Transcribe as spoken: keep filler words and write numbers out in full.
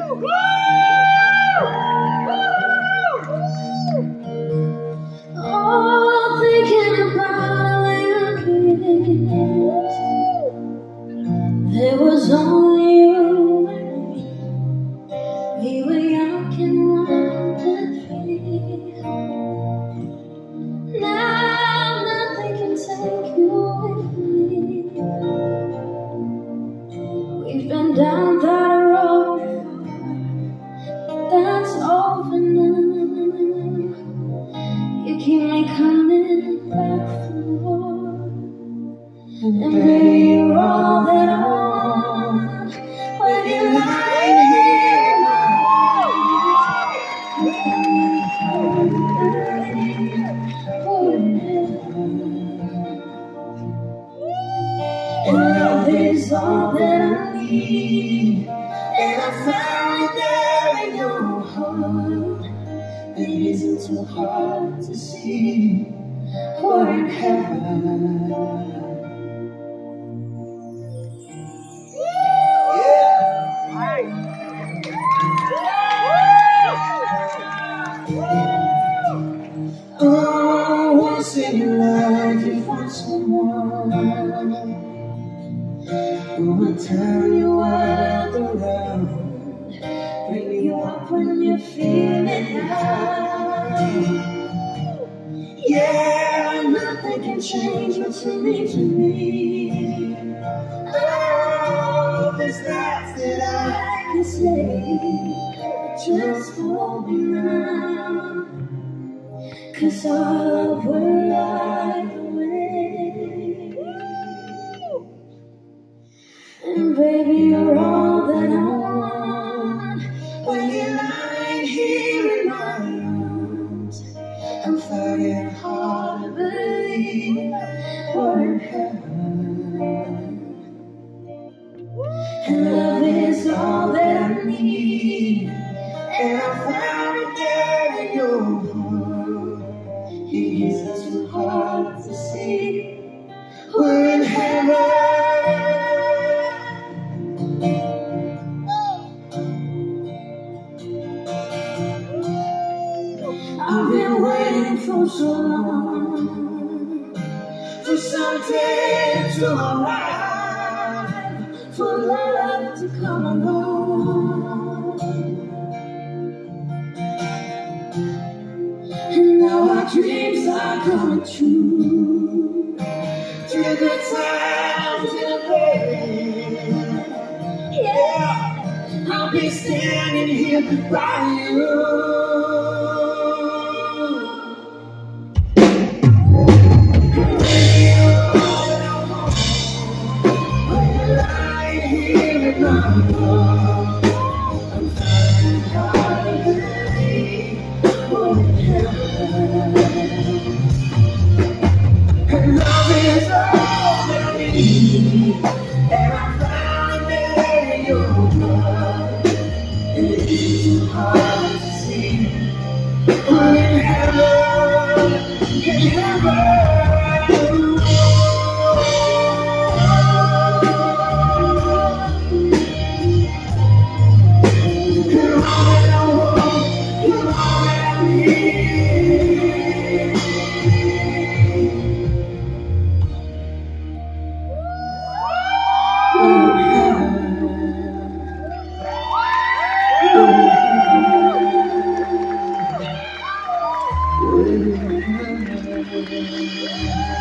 Oh, thinking about a little kiss. There was only you and me. We were young and wild and free. Now nothing can take you away from me. We've been down that road before, but that's over now. You keep me coming back for more. And baby, you're all that I want. When you're lying here in my arms, and love is all that I need. And I found it there in your heart. It isn't too hard to see. We're in heaven. Oh, once in your life you find someone who will turn your world around, bring you up when you're feeling down. Yeah, nothing can change what you mean to me. Oh, there's lots that I can say, but just hold me now. 'Cause our love will light the way. And baby, you're all that I want. When you're lying here in my arms, I'm finding it hard to believe we're in heaven. And love is all that I need. And I found it there in your heart. It isn't too hard to see. We're in heaven. I've been waiting for so long, for something to arrive, for love to come along. And now our dreams are coming true, through the good times and the pain. Yeah, I'll be standing here by you. Oh,